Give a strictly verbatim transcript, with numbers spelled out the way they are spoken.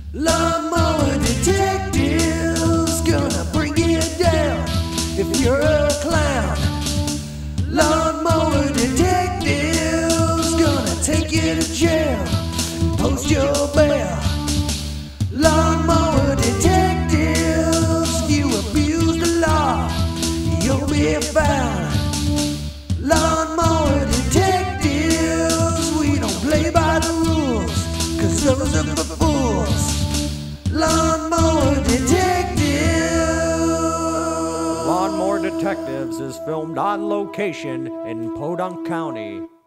Lawnmower detectives gonna bring you down if you're a clown. Lawnmower detectives gonna take you to jail, post your bail. Lawnmower detectives, you abuse the law, you'll be found. Lawnmower detectives, we don't play by the rules, 'cause those are for fools. Lawnmower detectives. Lawnmower Detectives is filmed on location in Podunk County.